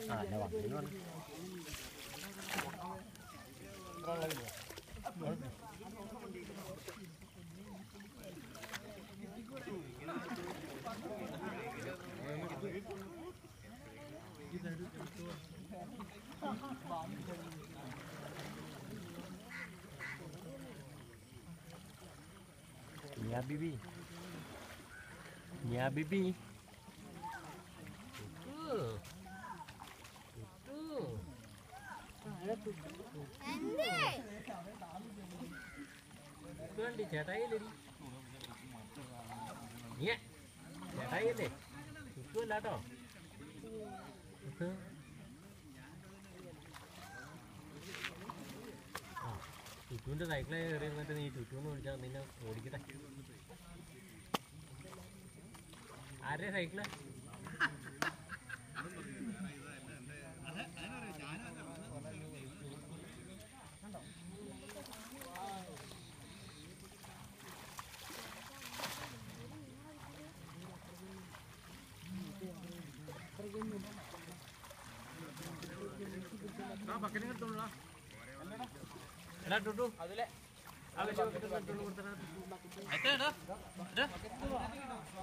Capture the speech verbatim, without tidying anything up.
Ah, ada waktu ini. Ya Bibi. Ya Bibi. Tuh. Tuh. Itu kan dijatain ini. Iya. Jatain deh. Itu lah toh. Itu. ചുറ്റുവിൻ്റെ സൈക്കിളെ കയറി എന്നിട്ട് നീ ചുറ്റുവിന് വിളിച്ചാൽ നിന്നെ ഓടിക്കട്ടെ. ആരുടെ cycle? എടാ ടുട്ടു അതിലെ ആവശ്യം കൊടുത്തടാ.